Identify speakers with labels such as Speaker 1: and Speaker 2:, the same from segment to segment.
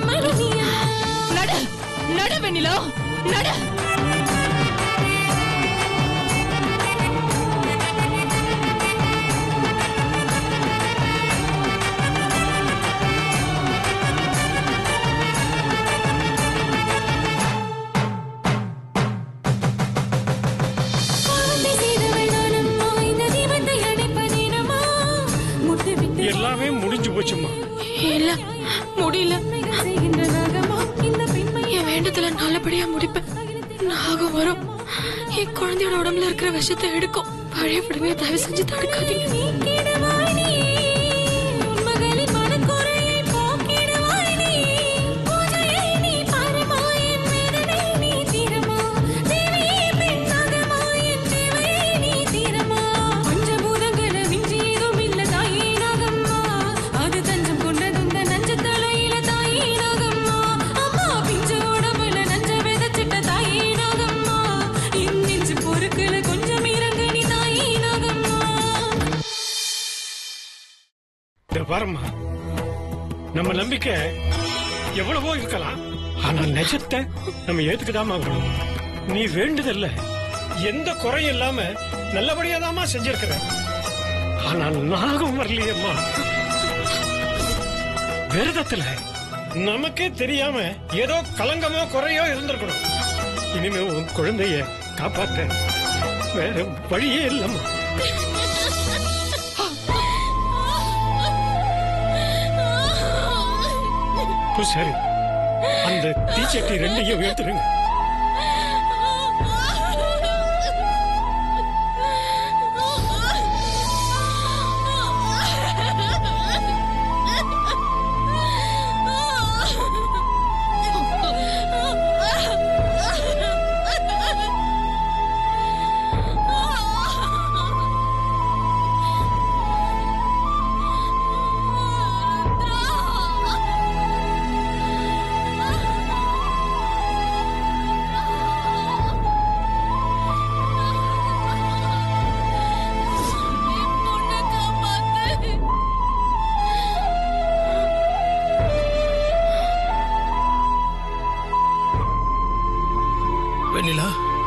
Speaker 1: நட நட வெண்ணிலா நட.
Speaker 2: எல்லாமே முடிஞ்சு போச்சுமா.
Speaker 1: இல்ல முடியல. என் வேண்டத்துல நல்லபடியா முடிப்பேன். நாகம் வரும். என் குழந்தையோட உடம்புல இருக்கிற விஷத்தை எடுக்கும். பழைய படமே தயவு செஞ்சு தடுக்காதீங்க.
Speaker 2: பாரம்மா, நம்ம நம்பிக்கை எவ்வளவோ இருக்கலாம், ஆனா நிஜத்தை நம்ம ஏத்துக்கிடாம இருக்கணும். நீ வேண்டுதல்ல எந்த குறையும் இல்லாம நல்லபடியாதாமா செஞ்சிருக்கிற. ஆனா நாகம் வரலையம்மா. விரதத்துல நமக்கே தெரியாம ஏதோ கலங்கமோ குறையோ இருந்திருக்கணும். இனிமே உன் குழந்தைய காப்பாற்ற வேற வழியே இல்லம்மா. சரி, அந்த தீச்சட்டி ரெண்டையும் எடுத்துருங்க.
Speaker 3: வெண்ணிலா,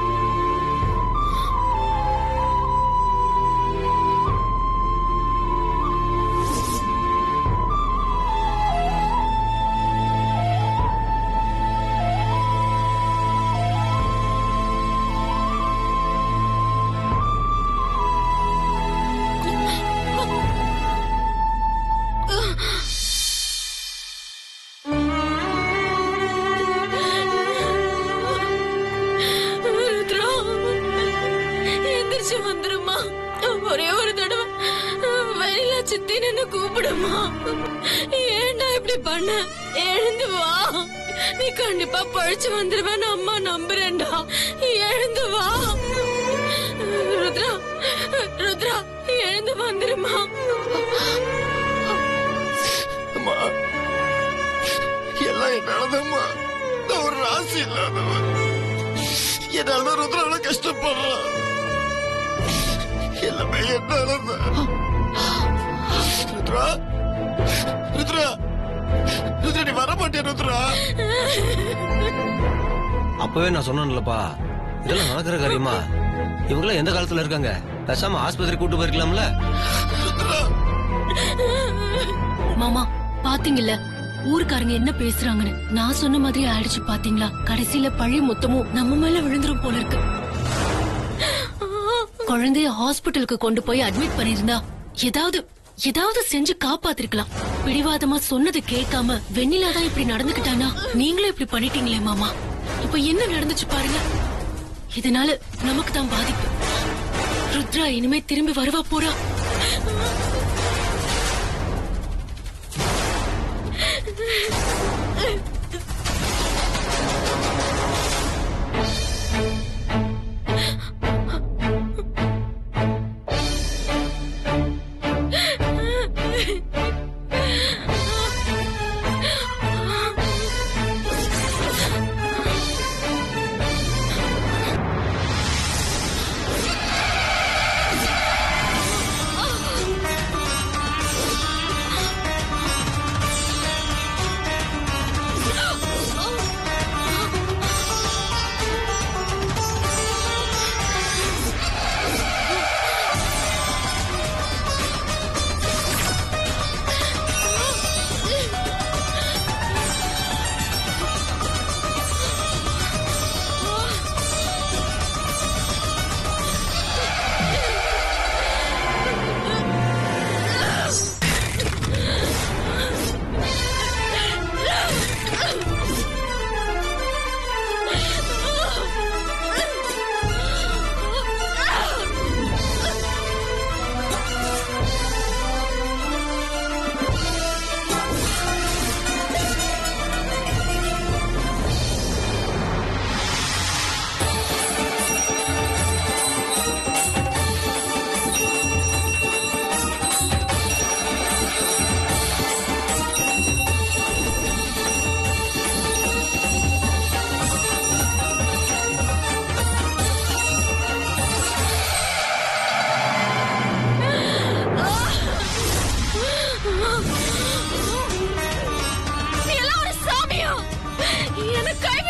Speaker 1: வந்துருமா? ஒரே ஒரு தடவை வெளியில சித்தின்னு கூப்பிடுமா? ஏன்டா இப்படி பண்ண? எழுந்து வா. நீ கண்டிப்பா பழிச்சு வந்துருவேன்னு அம்மா நம்புறேன்டா. எழுந்து வா. ருத்ரா, ருத்ரா எழுந்து வந்துருமா?
Speaker 4: அம்மா, எல்லாம் என்னாலதாம்மா. நான் ஒரு ராசி இல்லாதவன். என்னாலதான் ருத்ராவோட கஷ்டப்படுறான். எல்லாமே என்னாலதான். ருத்ரா, ருத்ரா, ருத்ரா நீ வர மாட்டேன் ருத்ரா.
Speaker 5: அப்பவே நான் சொன்னேன்லப்பா, இதெல்லாம் நடக்கிற காரியமா? இவங்களாம் எந்த காலத்துல இருக்காங்க? பேசாம ஆஸ்பத்திரி கூட்டு போயிருக்கலாம்ல.
Speaker 1: மாமா பாத்தீங்கல்ல ஊருக்காரங்க என்ன பேசுறாங்கன்னு. நான் சொன்ன மாதிரி ஆயிடுச்சு பாத்தீங்களா? கடைசியில பழி மொத்தமும் நம்ம மேல விழுந்துரும் போல இருக்கு. குழந்தைய ஹாஸ்பிட்டலுக்கு கொண்டு போய் அட்மிட் பண்ணிருந்தா ஏதாவது செஞ்சு காப்பாத்திருக்கலாம். பிடிவாதமா சொன்னது கேட்காம வெண்ணிலாதான் இப்படி நடந்துக்கிட்டானா நீங்களும் இப்படி பண்ணிட்டீங்களே மாமா. இப்ப என்ன நடந்துச்சு பாருங்க. இதனால நமக்கு தான் பாதிப்பு. ருத்ரா இனிமே திரும்பி வருவா போறா?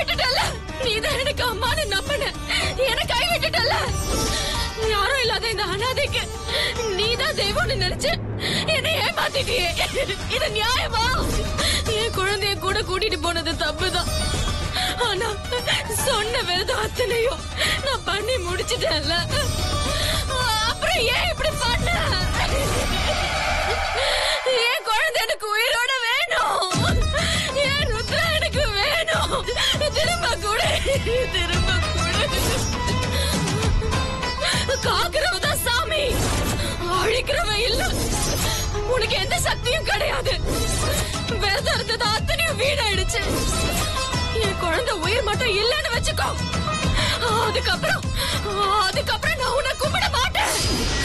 Speaker 1: விட்டுட்டல. நீதான் எனக்கு அம்மான்னு நம்பின, என்ன கை விட்டுட்டல. யாரும் இல்லாத இந்த அனாதைக்கு நீதான் தெய்வம்னு நினைச்சு என்னை ஏமாத்திட்டியே. இது நியாயமா? என் குழந்தைய கூட கூட்டிட்டு போனது தப்புதான். ஆனா சொன்ன விரதம் அத்தனையும் நான் பண்ணி முடிச்சிட்டேன்ல. அப்புறம் ஏன் இப்படி பண்ண? என் குழந்தை எனக்கு உயிரோட வேணும். என் ருத்ரா எனக்கு வேணும். திரும்ப கூட திரும்ப கூட. காக்கிறவதான் சாமி, அழிக்கிறவன் இல்ல. உனக்கு எந்த சக்தியும் கிடையாது. விரதம் இருந்தது அத்தனையும் வீணாயிடுச்சு. என் குழந்தை உயிர் மட்டும் இல்லன்னு வச்சுக்கோ. அதுக்கப்புறம் நான் உன்னை கும்பிட மாட்டேன்.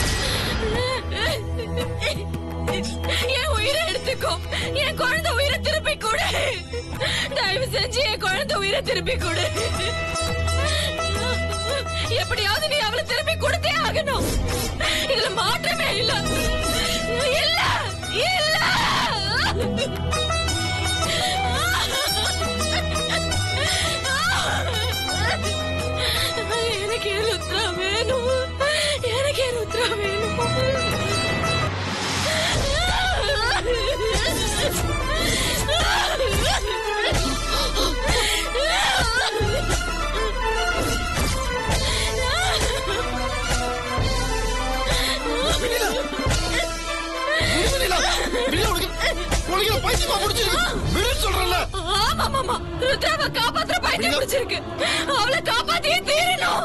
Speaker 1: என் உயிரை எடுத்துக்கோ. என் குழந்தை உயிரை திருப்பி கொடு. தயவு செஞ்சு என் குழந்தை உயிரை திருப்பி கொடு. எப்படியாவது நீ அவளை திருப்பி கொடுத்தே ஆகணும். இதுல மாற்றமே இல்ல. இல்ல இல்ல. எனக்கு ருத்ரா வேணும். எனக்கு ருத்ரா வேணும். ருத்ராவை காப்பாற்ற பைத்தியம் பிடிச்சிருக்கு. அவளை காப்பாத்தியே தீரணும்.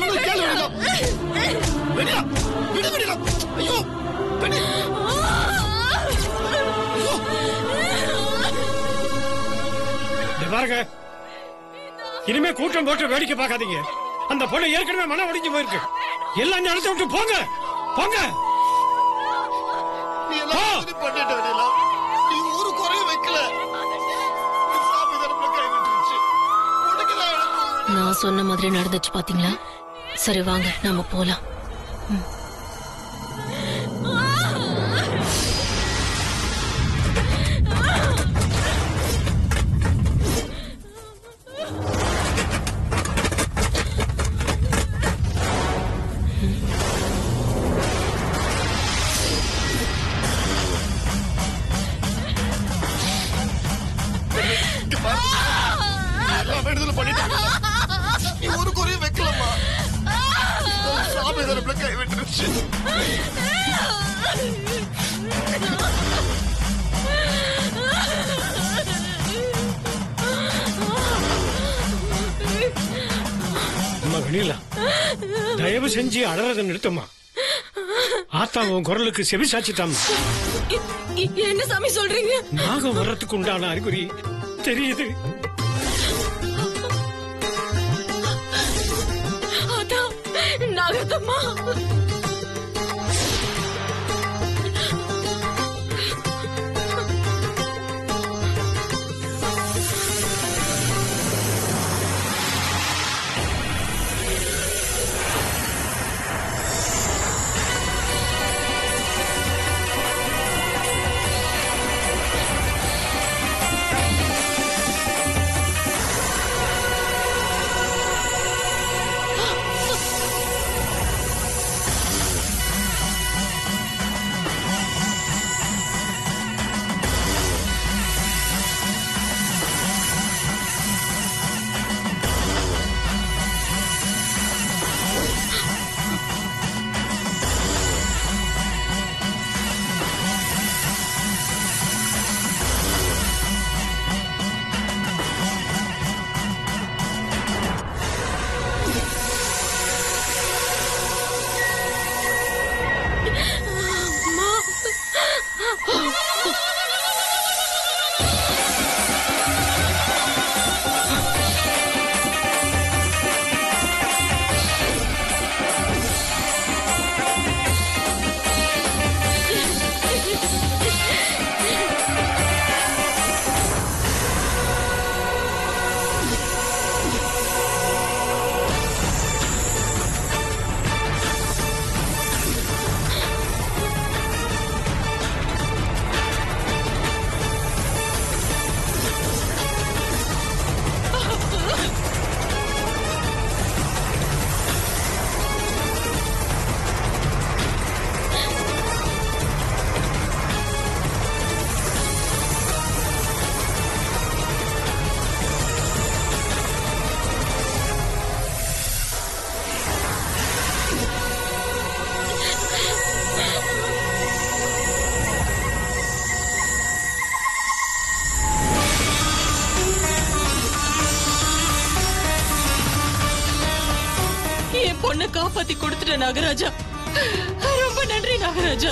Speaker 2: பாருங்க, இனிமே கூட்டம் போட்டு வேடிக்கை பார்க்காதீங்க. அந்த பொண்ணு ஏற்கனவே மனம் ஒடிஞ்சு போயிருக்கு. எல்லாம் நடத்த விட்டு போங்க போங்க.
Speaker 4: நீ எல்லாம் பண்ணிட்டு வரீங்களா? நீ ஒரு குறையும் வைக்கல.
Speaker 1: நான் சொன்ன மாதிரி நடந்துச்சு பாத்தீங்களா? சரி வாங்க நாம போலாம்.
Speaker 4: நீ ஒரு குறையும் வைக்கலாமா? சாமி தரப்புல கை விட்டுருச்சு.
Speaker 2: அம்மா வெண்ணிலா, தயவு செஞ்சு அழறத நிறுத்தமா. ஆத்தா உன் குரலுக்கு செவி சாச்சிட்டாமா.
Speaker 1: என்ன சாமி சொல்றீங்க?
Speaker 2: நாகம் வர்றதுக்கு உண்டான அறிகுறி தெரியுது.
Speaker 1: நாகத்தம்மா,
Speaker 3: பொண்ணை காப்பாத்தி கொடுத்துட்ட நாகராஜா. ரொம்ப நன்றி நாகராஜா.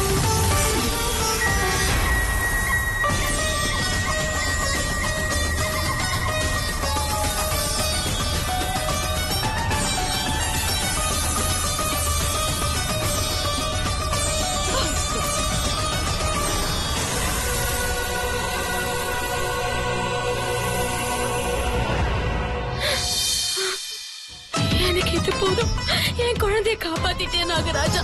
Speaker 1: எனக்கு இது போதும். என் குழந்தைய காப்பாத்திட்டேன் நாகராஜா.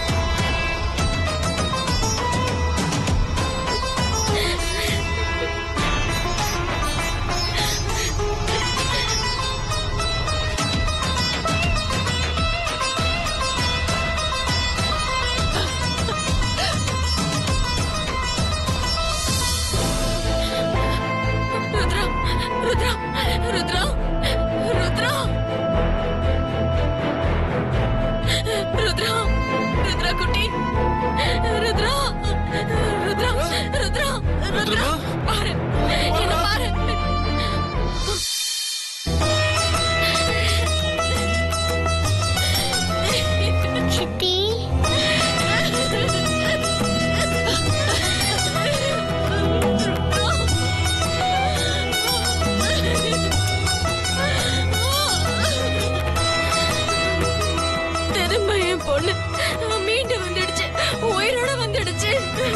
Speaker 1: ருத்ரா, ருத்ரா, ருத்ரா, ருத்ரா, ருத்ரா, ருத்ரா குட்டி, ருத்ரா, ருத்ரா, ருத்ரா, ருத்ரா, பாரு, என்ன பாரு.
Speaker 6: சித்தி,
Speaker 1: திரும்ப என் பொண்ணு மீண்டு வந்துடுச்சு, உயிரோட வந்துடுச்சு.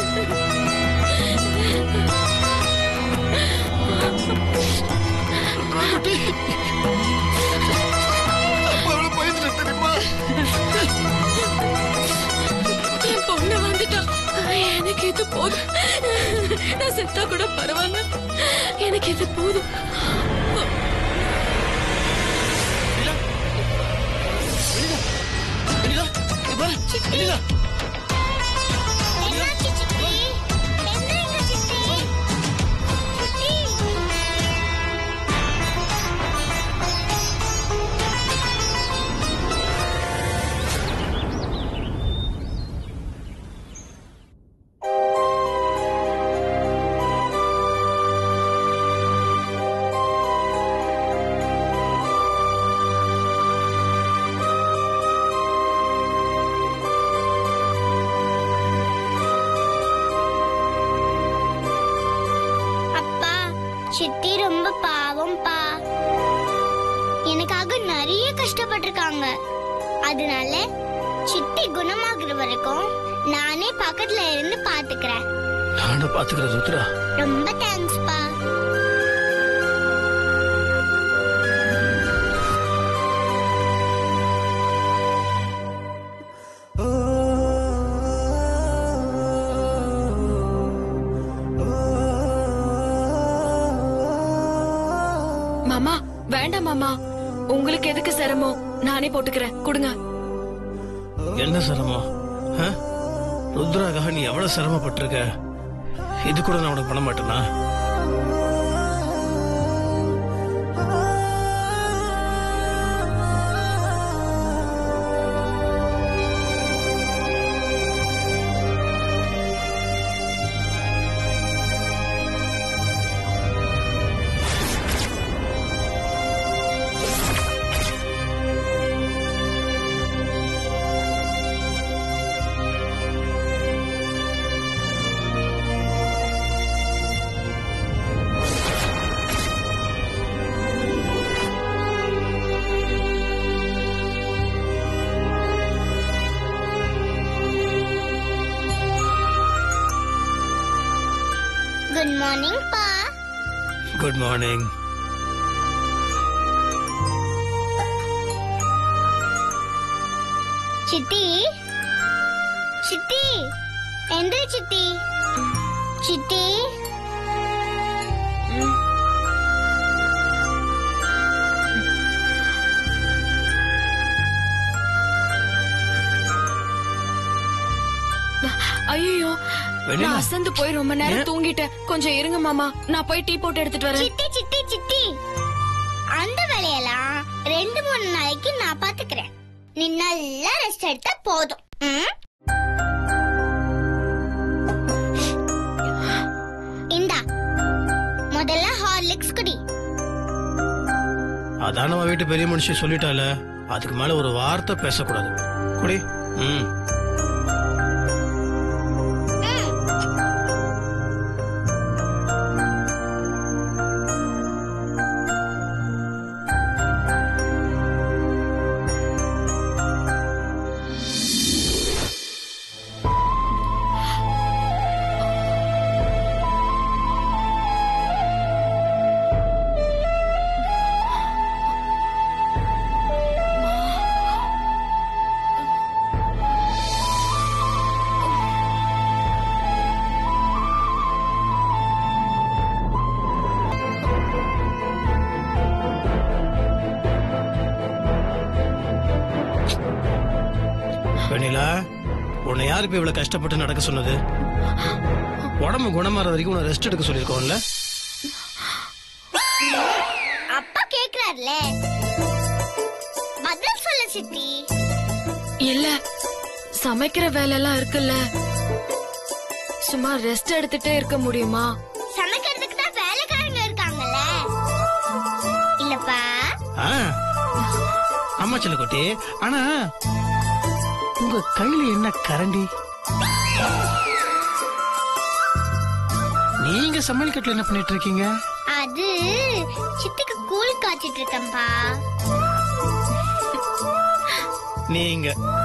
Speaker 4: பயந்துட்டு தெரியுமா?
Speaker 1: என் பொண்ணு வந்துட்டா. எனக்கு இது போதும். நான் செத்தா கூட பரவாயில்ல. எனக்கு இது போதும்.
Speaker 6: என்னாச்சு சித்தி? என்னங்க சித்தி? சித்தி, அப்பா, சித்தி ரொம்ப பாவம்பா. எனக்காக நிறைய கஷ்டப்பட்டிருக்காங்க. அதனால சித்தி குணமாகுற வரைக்கும் நானே பக்கத்துல இருந்து பாத்துக்கிறேன்.
Speaker 2: நானும் பாத்துக்கிறேன் ருத்ரா.
Speaker 6: ரொம்ப தேங்க்ஸ்பா.
Speaker 1: மாமா, வேண்டாம் மாமா. உங்களுக்கு எதுக்கு சிரமம்? நானே போட்டுக்கிறேன். கொடுங்க.
Speaker 2: என்ன சிரமம்? ருத்ராக்காக நீ எவ்வளவு சிரமப்பட்டிருக்க. இது கூட நான் உனக்கு பண்ண மாட்டேனா?
Speaker 6: குட் மார்னிங் பா.
Speaker 2: Good morning.
Speaker 6: சித்தி, சித்தி, எந்திரி சித்தி. சித்தி,
Speaker 1: ஐயோ,
Speaker 2: வெண்ணிலா.
Speaker 1: நான் அசந்து போய் ரொம்ப நேரம் தூங்கிட்டேன். கொஞ்சம் இருங்க மாமா, நான் போய் டீ போட்டு எடுத்துட்டு வரேன்.
Speaker 6: சித்தி, சித்தி, சித்தி, அந்த வேலையெல்லாம் 2-3 நாளைக்கு நான் பாத்துக்கிறேன். நீ நல்லா ரெஸ்ட் எடுத்தா போதும். இந்தா, முதல்ல ஹார்லிக்ஸ் குடி.
Speaker 2: அதான் நம்ம வீட்டு பெரிய மனுஷன் சொல்லிட்டால, அதுக்கு மேல ஒரு வார்த்தை பேசக்கூடாது. குடி. வெண்ணிலா, உன்னை யாரு இப்ப இவ்வளவு கஷ்டப்பட்டு நடக்க சொன்னது? உடம்பு குணமாற வரைக்கும் உன்னை ரெஸ்ட் எடுக்க சொல்லிருக்கோம்ல?
Speaker 6: அப்பா கேக்குறாருல, பதில் சொல்ல சித்தி.
Speaker 7: இல்ல, சமைக்கிற வேலை எல்லாம் இருக்குல்ல, சும்மா ரெஸ்ட் எடுத்துட்டே இருக்க முடியுமா?
Speaker 6: சமைக்கிறதுக்கு தான் வேலைக்காரங்க இருக்காங்கல்ல. இல்லப்பா.
Speaker 2: அம்மா செல்லக்குட்டி, ஆனா உங்க கையில என்ன கரண்டி? நீங்க சமையல் கட்டுல என்ன பண்ணிட்டு இருக்கீங்க?
Speaker 6: அது சித்திக்கு கூழ் காய்ச்சிட்டு இருக்கேன்பா.
Speaker 2: நீங்க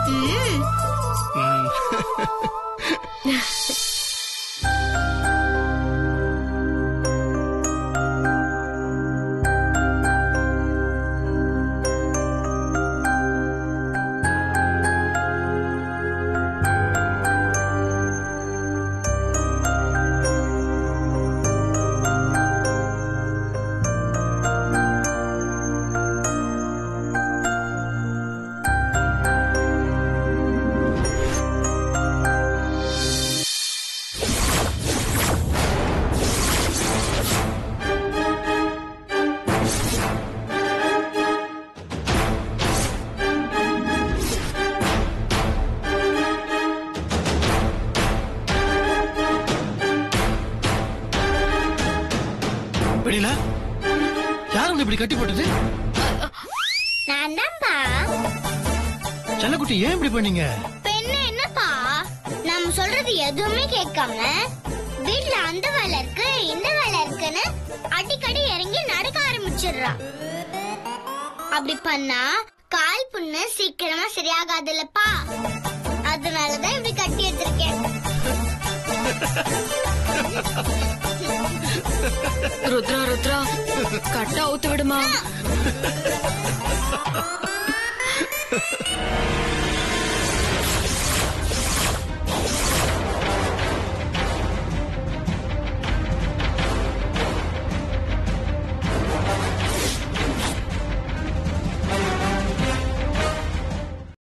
Speaker 2: வெண்ணிலா, யாரும் இப்படி கட்டி போட்டது?
Speaker 6: நான் தான்ப்பா.
Speaker 2: செல்லக்குட்டி, ஏன் இப்படி பண்ணீங்க?
Speaker 6: பெண்ணு என்னப்பா, நம்ம சொல்றது எதுவுமே கேட்காம வீட்டுல அந்த வேலை இருக்கு இந்த வேலை இருக்குன்னு அடிக்கடி இறங்கி நடக்க ஆரம்பிச்சிடுறா. அப்படி பண்ணா கால் புண்ணு சீக்கிரமா சரியாகாதுல்லப்பா. அதனாலதான் இப்படி கட்டி எடுத்திருக்கேன்.
Speaker 7: ருத்ரா ருத்ரா, கட்ட அவுத்து விடுமா.